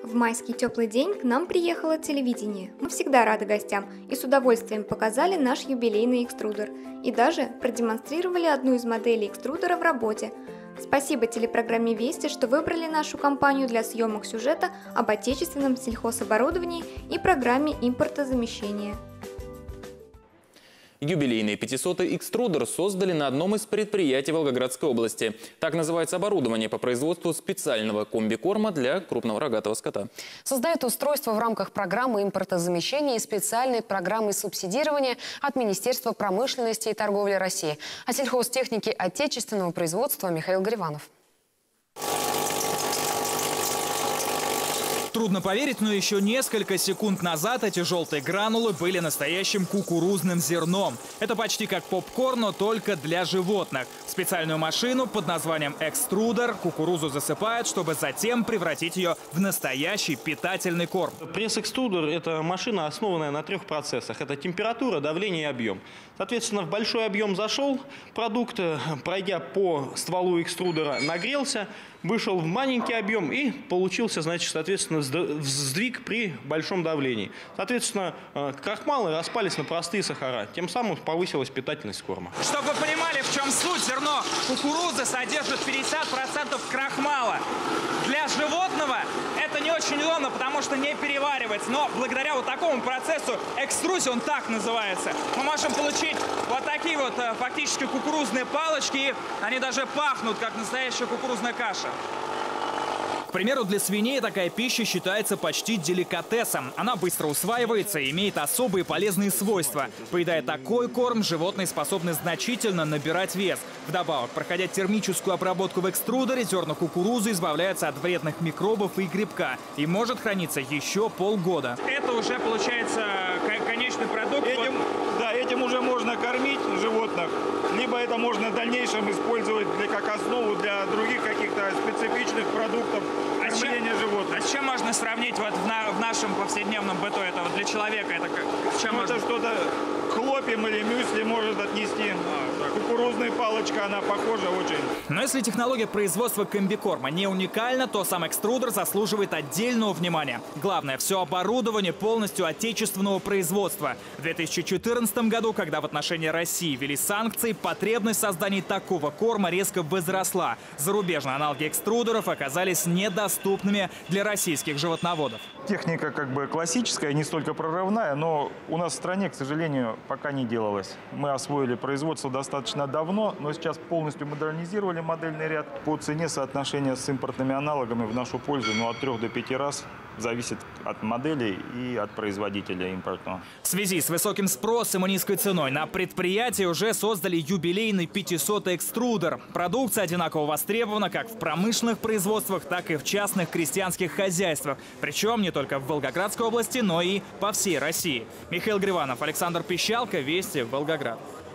В майский теплый день к нам приехало телевидение. Мы всегда рады гостям и с удовольствием показали наш юбилейный экструдер. И даже продемонстрировали одну из моделей экструдера в работе. Спасибо телепрограмме «Вести», что выбрали нашу компанию для съемок сюжета об отечественном сельхозоборудовании и программе импортозамещения. Юбилейный 500-й экструдер создали на одном из предприятий Волгоградской области. Так называется оборудование по производству специального комбикорма для крупного рогатого скота. Создает устройство в рамках программы импортозамещения и специальной программы субсидирования от Министерства промышленности и торговли России. О сельхозтехнике отечественного производства Михаил Гриванов. Трудно поверить, но еще несколько секунд назад эти желтые гранулы были настоящим кукурузным зерном. Это почти как попкорн, но только для животных. В специальную машину под названием экструдер кукурузу засыпают, чтобы затем превратить ее в настоящий питательный корм. Пресс-экструдер – это машина, основанная на 3 процессах. Это температура, давление и объем. Соответственно, в большой объем зашел продукт, пройдя по стволу экструдера, нагрелся, вышел в маленький объем и получился, значит, соответственно, сдвиг при большом давлении. Соответственно, крахмалы распались на простые сахара, тем самым повысилась питательность корма. Чтобы вы понимали, в чем суть, зерно кукурузы содержит 50% крахмала. Для животного это не очень удобно, потому что не переваривается. Но благодаря вот такому процессу экструзии, он так называется, мы можем получить вот такие вот фактически кукурузные палочки. Они даже пахнут, как настоящая кукурузная каша. К примеру, для свиней такая пища считается почти деликатесом. Она быстро усваивается и имеет особые полезные свойства. Поедая такой корм, животные способны значительно набирать вес. Вдобавок, проходя термическую обработку в экструдере, зерна кукурузы избавляются от вредных микробов и грибка. И может храниться еще полгода. Это уже получается конечный продукт. Этим уже можно кормить животных, либо это можно в дальнейшем использовать как основу для других каких-то специфичных продуктов кормления животных. А с чем можно сравнить вот в нашем повседневном быту? Это вот для человека это Это что-то хлопьем или мюсли может отнести. Кукурузная палочка, она похожа очень. Но если технология производства комбикорма не уникальна, то сам экструдер заслуживает отдельного внимания. Главное, все оборудование полностью отечественного производства. В 2014 году, когда в отношении России ввели санкции, потребность в создании такого корма резко возросла. Зарубежные аналоги экструдеров оказались недоступными для российских животноводов. Техника как бы классическая, не столько прорывная, но у нас в стране, к сожалению, пока не делалось. Мы освоили производство достаточно давно, но сейчас полностью модернизировали модельный ряд. По цене соотношение с импортными аналогами в нашу пользу от 3 до 5 раз. Зависит от моделей и от производителя импортного. В связи с высоким спросом и низкой ценой на предприятии уже создали юбилейный 500-й экструдер. Продукция одинаково востребована как в промышленных производствах, так и в частных крестьянских хозяйствах. Причем не только в Волгоградской области, но и по всей России. Михаил Гриванов, Александр Пищалко, Вести, Волгоград.